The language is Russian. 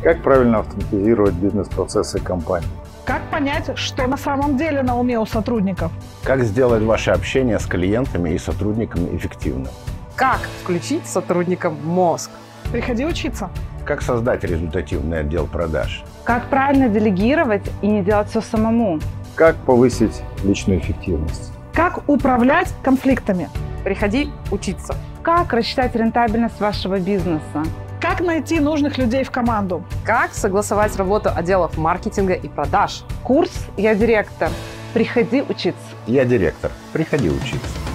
Как правильно автоматизировать бизнес-процессы компании? Как понять, что на самом деле на уме у сотрудников? Как сделать ваше общение с клиентами и сотрудниками эффективным? Как включить сотрудникам мозг? Приходи учиться. Как создать результативный отдел продаж? Как правильно делегировать и не делать все самому? Как повысить личную эффективность? Как управлять конфликтами? Приходи учиться. Как рассчитать рентабельность вашего бизнеса? Как найти нужных людей в команду? Как согласовать работу отделов маркетинга и продаж? Курс «Я директор». Приходи учиться. Я директор. Приходи учиться.